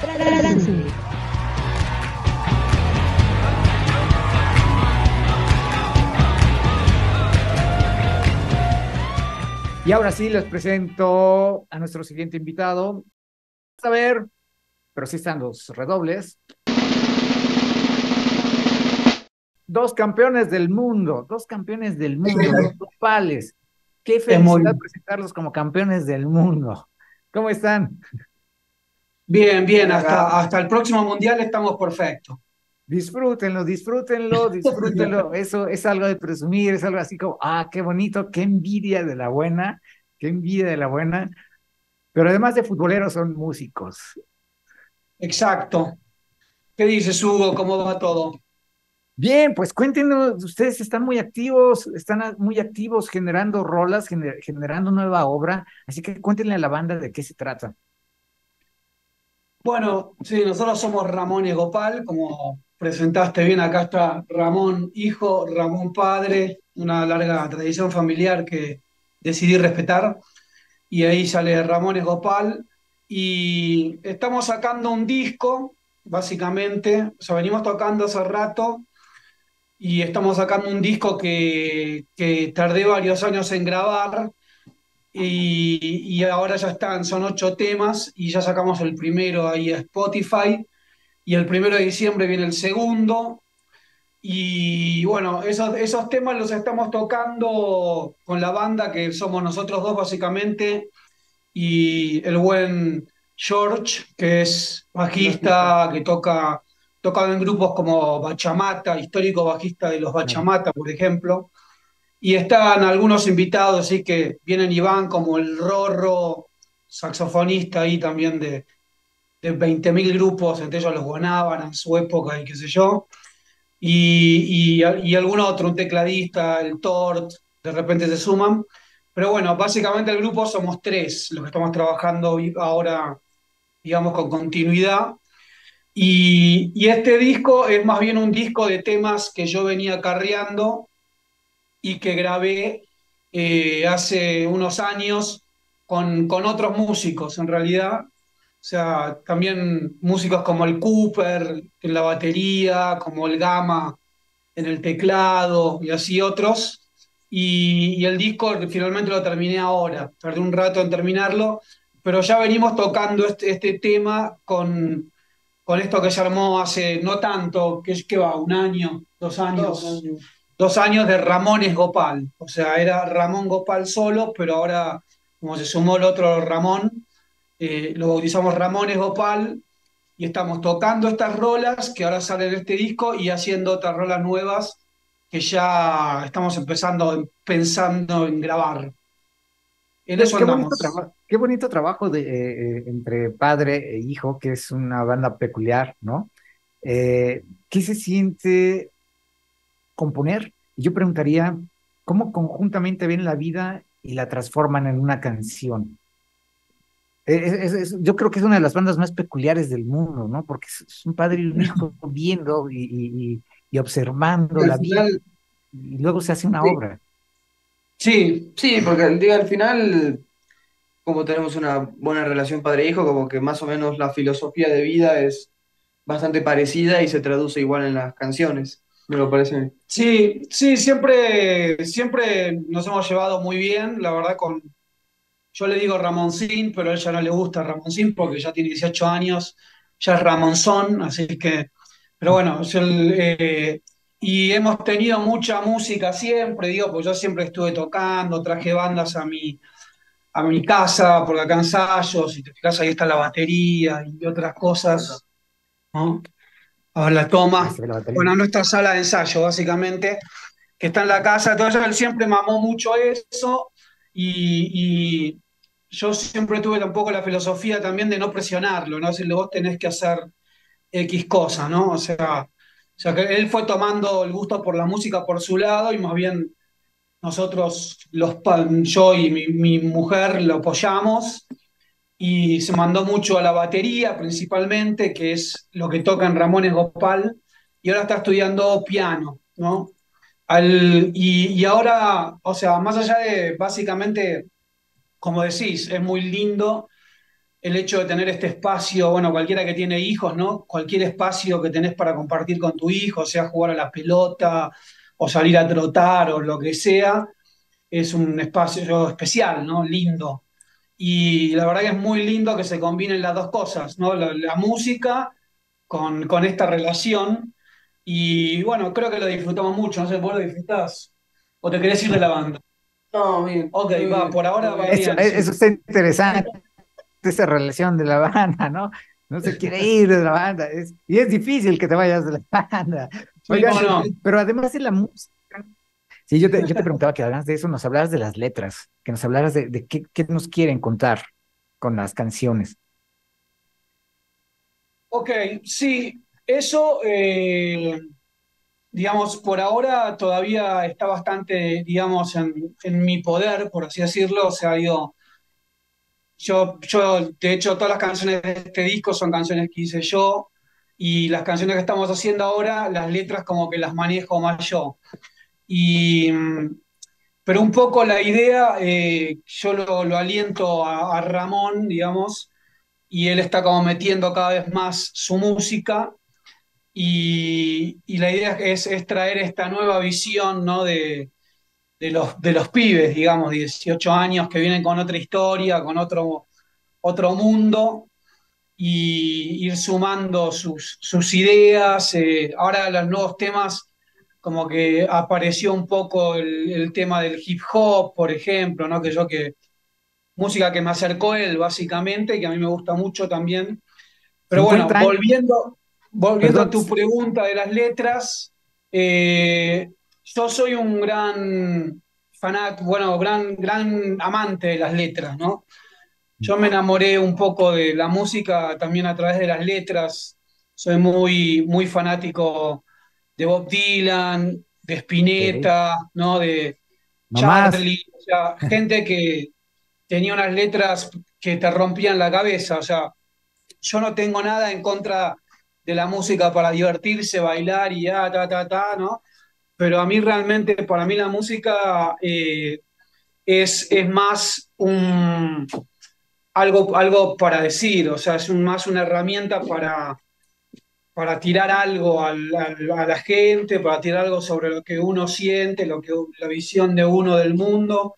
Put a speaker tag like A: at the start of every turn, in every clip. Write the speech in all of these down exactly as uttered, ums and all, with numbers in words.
A: Danzing.
B: Y ahora sí les presento a nuestro siguiente invitado. A ver, pero sí están los redobles. Dos campeones del mundo, dos campeones del mundo, los Copales. Qué
C: Es
B: felicidad
C: muy
B: presentarlos como campeones del mundo. ¿Cómo están?
C: bien, bien. Hasta, hasta el próximo mundial estamos perfectos.
B: Disfrútenlo, disfrútenlo, disfrútenlo. Eso es algo de presumir, es algo así como, ah, qué bonito, qué envidia de la buena, qué envidia de la buena. Pero además de futboleros, son músicos.
C: Exacto. ¿Qué dices, Hugo? ¿Cómo va todo?
B: Bien, pues cuéntenos, ustedes están muy activos, están a- muy activos generando rolas, gener- generando nueva obra, así que cuéntenle a la banda de qué se trata.
C: Bueno, sí, nosotros somos Ramón y Gopal, como presentaste bien, acá está Ramón hijo, Ramón padre, una larga tradición familiar que decidí respetar, y ahí sale Ramón y Gopal, y estamos sacando un disco, básicamente, o sea, venimos tocando hace rato, y estamos sacando un disco que, que tardé varios años en grabar y, y ahora ya están, son ocho temas y ya sacamos el primero ahí a Spotify y el primero de diciembre viene el segundo y bueno, esos, esos temas los estamos tocando con la banda que somos nosotros dos básicamente y el buen George, que es bajista, que toca, toca en grupos como Bachamata, histórico bajista de los
B: Claro.
C: Bachamata, por ejemplo. Y están algunos invitados, así que vienen y van, como el Rorro, saxofonista ahí también de, de veinte mil grupos, entre ellos los Guanábana en su época y qué sé yo. Y, y, y algún otro, un tecladista, el Tort, de repente se suman. Pero bueno, básicamente el grupo somos tres los que estamos trabajando y- ahora, digamos, con continuidad. Y, y este disco es más bien un disco de temas que yo venía carreando y que grabé eh, hace unos años con, con otros músicos, en realidad. O sea, también músicos como el Cooper en la batería, como el Gama en el teclado y así otros. Y, y el disco finalmente lo terminé ahora, tardé un rato en terminarlo, pero ya venimos tocando este, este tema con, con esto que se armó hace no tanto, que es que va, un año, dos años, dos años, dos años de Ramones Gopal. O sea, era Ramón Gopal solo, pero ahora, como se sumó el otro Ramón, eh, lo bautizamos Ramones Gopal y estamos tocando estas rolas que ahora salen en este disco y haciendo otras rolas nuevas que ya estamos empezando, pensando en grabar. En
B: Qué,
C: eso
B: qué bonito
C: andamos.
B: trabajo, qué bonito trabajo de, eh, eh, entre padre e hijo, que es una banda peculiar, ¿no? Eh, ¿qué se siente componer? Yo preguntaría, ¿cómo conjuntamente ven la vida y la transforman en una canción? Es- es- es- yo creo que es una de las bandas más peculiares del mundo, ¿no? Porque es, es un padre y un hijo viendo y, y- y- y observando
A: Y al
B: la vida
A: final,
B: y luego se hace una
A: sí,
B: obra.
C: Sí,
A: sí, porque el día al final, como tenemos una buena relación padre-hijo, como que más o menos la filosofía de vida es bastante parecida y se traduce igual en las canciones, me lo parece a mí.
C: sí, sí, siempre, siempre nos hemos llevado muy bien, la verdad, con, yo le digo Ramoncín, pero a ella no le gusta Ramoncín porque ya tiene dieciocho años, ya es Ramonzón, así que, pero bueno, yo, eh, y hemos tenido mucha música siempre, digo, pues yo siempre estuve tocando, traje bandas a mi, a mi casa, porque acá ensayos, si te fijas ahí está la batería y otras cosas, ¿no? A ver la
B: Ahí
C: toma.
B: se ve la batería.
C: Bueno, nuestra sala de ensayo, básicamente, que está en la casa, todo eso, él siempre mamó mucho eso y, y yo siempre tuve tampoco la filosofía también de no presionarlo, ¿no? Decirle, vos tenés que hacer X cosa, ¿no? O sea, o sea, que él fue tomando el gusto por la música por su lado y más bien nosotros, los, pa- yo y mi, mi mujer, lo apoyamos y se mandó mucho a la batería principalmente, que es lo que toca en Ramones Gopal, y ahora está estudiando piano, ¿no? Al, y, y ahora, o sea, más allá de básicamente, como decís, es muy lindo el hecho de tener este espacio, bueno, cualquiera que tiene hijos, ¿no? Cualquier espacio que tenés para compartir con tu hijo, sea jugar a la pelota o salir a trotar o lo que sea, es un espacio especial, ¿no? Lindo. Y la verdad que es muy lindo que se combinen las dos cosas, ¿no? La, la música con, con esta relación. Y bueno, creo que lo disfrutamos mucho. No sé, ¿vos lo disfrutás? ¿O te querés ir de la banda?
A: No, bien,
C: Ok,
A: muy
C: va,
A: bien,
C: por ahora
A: muy
C: va
A: bien.
B: Eso,
C: bien,
B: eso
C: sí.
B: está interesante, esa relación de la banda, ¿no? No se quiere ir de la banda, es, y es difícil que te vayas de la banda.
C: Sí,
B: Oigan,
C: cómo no.
B: pero además de la música, sí, yo te, yo te preguntaba que además de eso nos hablaras de las letras, que nos hablaras de, de qué, qué nos quieren contar con las canciones.
C: Ok, sí, eso, eh, digamos, por ahora todavía está bastante, digamos, en, en mi poder, por así decirlo. O sea, yo, yo, yo, de hecho, todas las canciones de este disco son canciones que hice yo, y las canciones que estamos haciendo ahora, las letras como que las manejo más yo. Y, mm, pero un poco la idea, eh, yo lo, lo aliento a, a Ramón, digamos, y él está como metiendo cada vez más su música. Y, y la idea es, es traer esta nueva visión, ¿no? de, de los, de los pibes, digamos, dieciocho años, que vienen con otra historia, con otro, otro mundo, y ir sumando sus, sus ideas. Eh, ahora los nuevos temas, como que apareció un poco el, el tema del hip hop, por ejemplo, ¿no? Que yo que, música que me acercó él, básicamente, que a mí me gusta mucho también. Pero bueno,
B: cincuenta años,
C: volviendo, volviendo a
B: perdón,
C: tu pregunta de las letras, eh, yo soy un gran fanático, bueno, gran, gran amante de las letras, ¿no? Yo me enamoré un poco de la música también a través de las letras. Soy muy, muy fanático de Bob Dylan, de
B: ok,
C: Spinetta, ¿no? De
B: no más,
C: Charlie, o sea, gente que tenía unas letras que te rompían la cabeza. O sea, yo no tengo nada en contra de la música para divertirse, bailar y ya, ta, ta, ta, ¿no? Pero a mí realmente, para mí la música, eh, es, es más un, algo, algo para decir. O sea, es un- más una herramienta para, para tirar algo al- al- a la gente, para tirar algo sobre lo que uno siente, lo que, la visión de uno del mundo.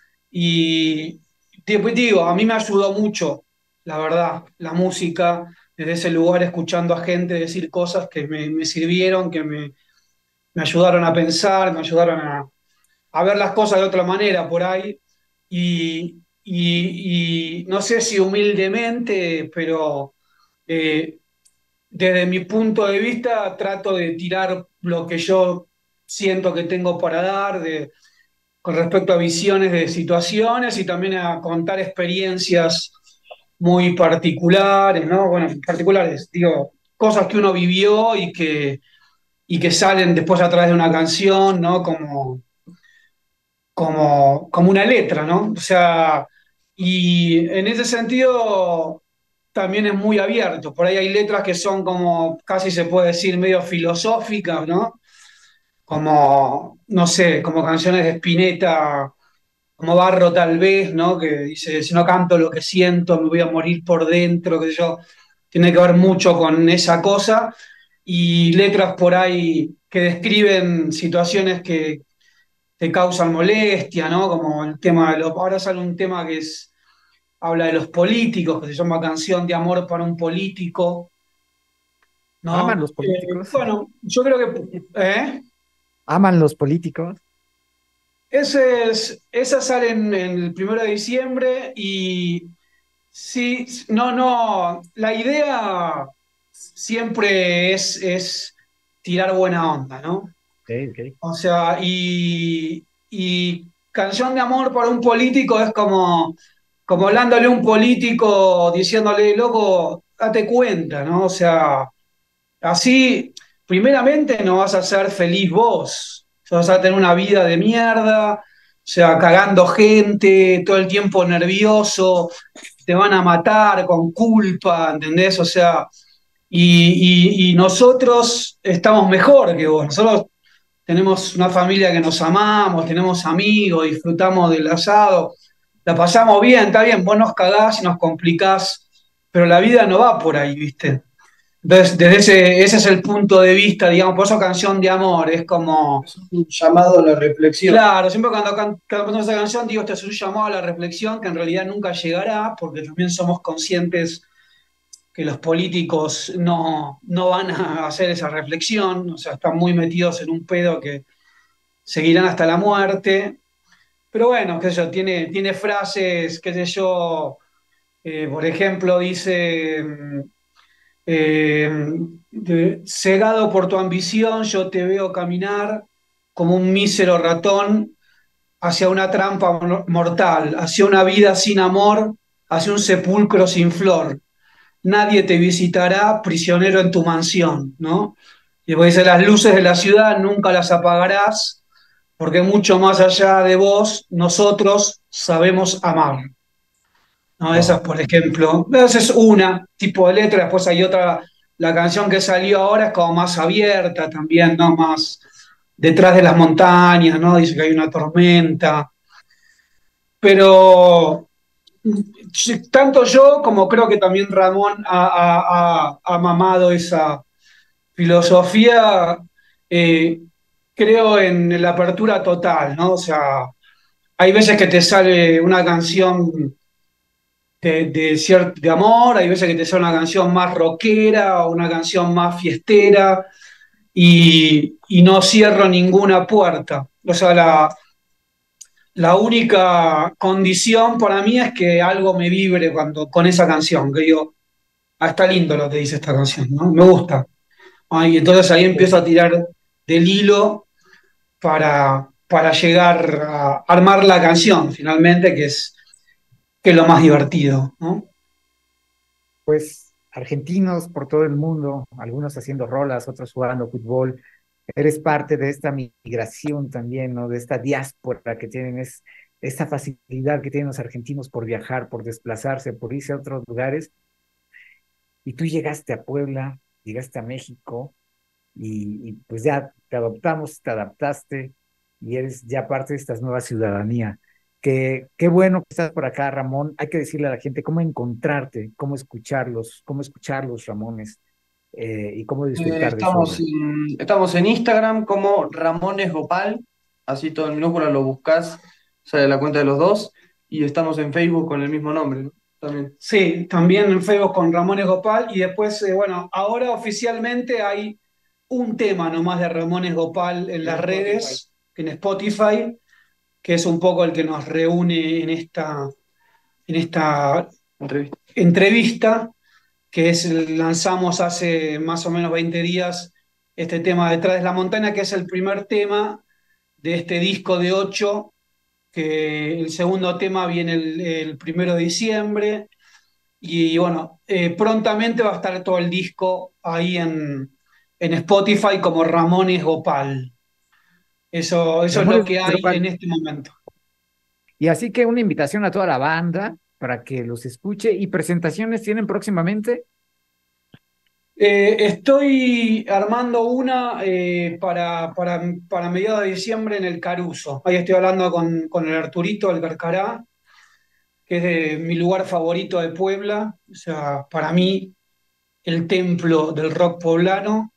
C: Y tipo, digo, a mí me ayudó mucho, la verdad, la música, desde ese lugar escuchando a gente decir cosas que me, me sirvieron, que me, me ayudaron a pensar, me ayudaron a, a ver las cosas de otra manera por ahí. Y, y- y no sé si humildemente, pero eh, desde mi punto de vista trato de tirar lo que yo siento que tengo para dar, de con respecto a visiones de situaciones y también a contar experiencias muy particulares, ¿no? Bueno, particulares, digo, cosas que uno vivió y que, y que salen después a través de una canción, ¿no? Como, como, como una letra, ¿no? O sea, y en ese sentido también es muy abierto. Por ahí hay letras que son como, casi se puede decir, medio filosóficas, ¿no? Como, no sé, como canciones de Spinetta, como Barro tal vez, ¿no? Que dice, si no canto lo que siento, me voy a morir por dentro, que yo, tiene que ver mucho con esa cosa. Y letras por ahí que describen situaciones que te causan molestia, ¿no? Como el tema de los, ahora sale un tema que es, habla de los políticos, que se llama Canción de Amor para un Político,
B: aman
C: ¿no?
B: los
C: Eh,
B: políticos,
C: bueno, yo creo que, ¿eh?
B: aman los políticos,
C: Ese es, esa sale en, en el primero de diciembre. Y sí, no, no, la idea siempre es, es tirar buena onda, ¿no?
B: ok, ok.
C: O sea, y, y Canción de Amor para un Político es como, como hablándole a un político, diciéndole, loco, date cuenta, ¿no? O sea, así, primeramente no vas a ser feliz vos. O sea, vas a tener una vida de mierda, o sea, cagando gente, todo el tiempo nervioso, te van a matar con culpa, ¿entendés? O sea, y, y- y nosotros estamos mejor que vos. Nosotros tenemos una familia que nos amamos, tenemos amigos, disfrutamos del asado, la pasamos bien, está bien, vos nos cagás y nos complicás pero la vida no va por ahí, ¿viste? Entonces, desde ese, ese es el punto de vista, digamos, por eso Canción de Amor, es como,
A: Es un llamado a la reflexión.
C: claro, siempre cuando can- cantamos esa canción digo, este es un llamado a la reflexión que en realidad nunca llegará, porque también somos conscientes que los políticos no, no van a hacer esa reflexión, o sea, están muy metidos en un pedo que seguirán hasta la muerte. Pero bueno, qué sé yo, tiene, tiene frases, qué sé yo, eh, por ejemplo, dice, mm, eh, de- cegado por tu ambición, yo te veo caminar como un mísero ratón hacia una trampa mor- mortal, hacia una vida sin amor, hacia un sepulcro sin flor. Nadie te visitará prisionero en tu mansión, ¿no? Y después dice, las luces de la ciudad nunca las apagarás, porque mucho más allá de vos, nosotros sabemos amar. ¿No? Esa es,
B: Wow.
C: por ejemplo, esa es una tipo de letra, después hay otra, la canción que salió ahora es como más abierta también, ¿no? Más detrás de las montañas, ¿no? Dice que hay una tormenta, pero sí, tanto yo como creo que también Ramón ha, ha- ha- ha mamado esa filosofía, eh, creo en la apertura total, ¿no? O sea, hay veces que te sale una canción de, de, cier- de amor, hay veces que te sale una canción más rockera o una canción más fiestera y, y no cierro ninguna puerta. O sea, la, la única condición para mí es que algo me vibre cuando, con esa canción, que digo, ah, está lindo lo que dice esta canción, ¿no? Me gusta. Ah, y entonces ahí empiezo a
B: Pues
C: tirar del hilo para, para llegar a armar la canción, finalmente, que es, que es lo más divertido, ¿no?
B: pues argentinos por todo el mundo, algunos haciendo rolas, otros jugando fútbol. Eres parte de esta migración también, ¿no? De esta diáspora que tienen, es esta facilidad que tienen los argentinos por viajar, por desplazarse, por irse a otros lugares. Y tú llegaste a Puebla, llegaste a México y, y pues ya te adoptamos, te adaptaste y eres ya parte de esta nueva ciudadanía. Que, qué bueno que estás por acá, Ramón. Hay que decirle a la gente cómo encontrarte, cómo escucharlos, cómo escucharlos, Ramones, eh, y cómo
A: Eh,
B: disfrutar de su
A: estamos
B: obra.
A: en, estamos en Instagram como Ramones Gopal, así todo en minúscula lo buscas, sale la cuenta de los dos, y estamos en Facebook con el mismo nombre, ¿no? También.
C: Sí, también en Facebook con Ramones Gopal y después, eh, bueno, ahora oficialmente hay un tema nomás de Ramones Gopal en
A: En
C: las
A: Spotify.
C: redes, en Spotify, que es un poco el que nos reúne en esta, en esta
A: Entrevista.
C: entrevista, que es, lanzamos hace más o menos veinte días este tema Detrás de la Montaña, que es el primer tema de este disco de ocho, que el segundo tema viene el, el primero de diciembre. Y bueno, eh, prontamente va a estar todo el disco ahí en, en Spotify como Ramones Gopal. Eso, eso es lo
B: Ramones
C: que hay en
B: Gopal.
C: este momento.
B: Y así que una invitación a toda la banda para que los escuche y presentaciones tienen próximamente.
C: Eh, estoy armando una eh, para, para, para mediados de diciembre en el Caruso. Ahí estoy hablando con, con el Arturito, el Carcará, que es de mi lugar favorito de Puebla. O sea, para mí, el templo del rock poblano.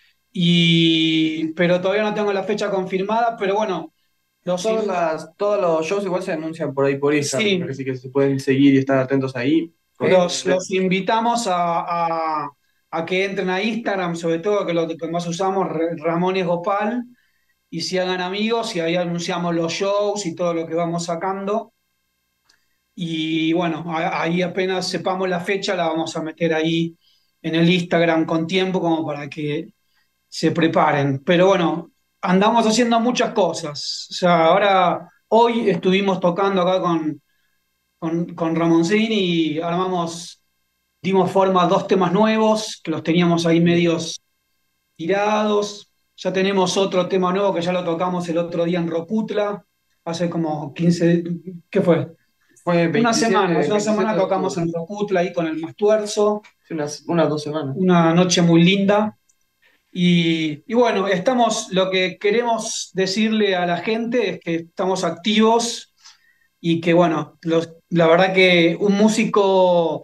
C: Y, pero todavía no tengo la fecha confirmada, pero bueno, los,
A: Todas las, todos los shows igual se anuncian por ahí por Instagram,
C: sí,
A: así que se pueden seguir y estar atentos ahí. Con-
C: los, los invitamos a, a- a que entren a Instagram, sobre todo, que es lo que más usamos, Re- Ramones Gopal, y se hagan amigos, y ahí anunciamos los shows y todo lo que vamos sacando. Y bueno, a- ahí apenas sepamos la fecha, la vamos a meter ahí en el Instagram con tiempo, como para que se preparen. Pero bueno, andamos haciendo muchas cosas. O sea, ahora, hoy estuvimos tocando acá con, con, con Ramoncín y armamos, dimos forma a dos temas nuevos, que los teníamos ahí medios tirados. Ya tenemos otro tema nuevo que ya lo tocamos el otro día en Rocutla, hace como quince, ¿qué fue?
A: Fue
C: Una semana,
A: veintisiete
C: hace una semana
A: veintisiete de
C: tocamos
A: octubre,
C: en Rocutla ahí con el Mastuerzo,
A: hace unas, unas dos semanas.
C: una noche muy linda. Y, y bueno, estamos, lo que queremos decirle a la gente es que estamos activos y que bueno, los- la verdad que un músico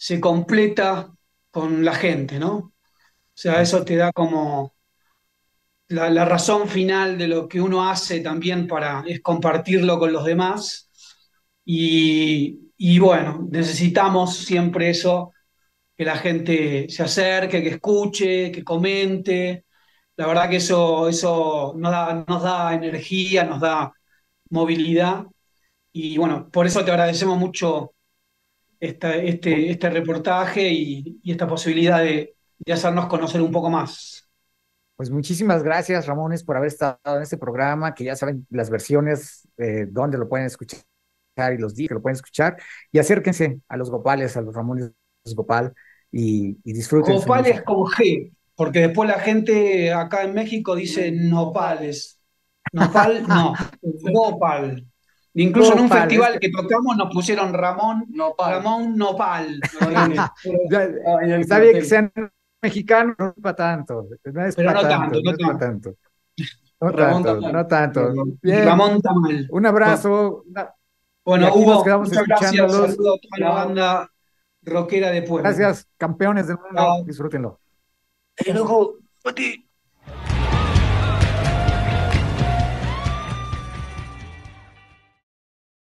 C: se completa con la gente, ¿no? O sea, eso te da como la, la razón final de lo que uno hace también para, es compartirlo con los demás. Y, y bueno, necesitamos siempre eso, que la gente se acerque, que escuche, que comente. La verdad que eso, eso nos da, nos da energía, nos da movilidad. Y bueno, por eso te agradecemos mucho esta- este, este reportaje y, y esta posibilidad de, de hacernos conocer un poco más.
B: Pues muchísimas gracias, Ramones, por haber estado en este programa, que ya saben las versiones, eh, dónde lo pueden escuchar y los días que lo pueden escuchar. Y acérquense a los Gopales, a los Ramones Gopal y, y disfruten su
C: Copal es
B: música.
C: con G, porque después la gente acá en México dice nopales. Nopal, no, Gopal. Incluso en un
B: Gopal, es
C: festival
B: que
C: que tocamos nos pusieron Ramón,
A: Nopal.
C: Ramón Nopal.
A: No, no,
C: Ponele.
A: no.
C: Pero,
B: ya,
A: Ay, ay,
B: está bien que
A: hotel.
B: sean mexicanos, no es para tanto, no es
C: pero
B: para
C: no tanto,
B: tanto, no
C: no
B: es para
C: tanto.
B: tanto, no
A: Ramón
B: tanto,
A: Tamal.
B: no tanto. Bien,
C: Ramón Tamal.
B: un
C: Bueno,
B: abrazo una- y
C: bueno,
B: aquí nos
C: Hugo,
B: quedamos
C: muchas gracias.
B: escuchándolos.
C: Saludos a toda la
A: Chao.
C: banda rockera de Puebla.
B: Gracias, campeones del mundo,
C: Chao.
B: disfrútenlo.
A: Eh, loco, Pati.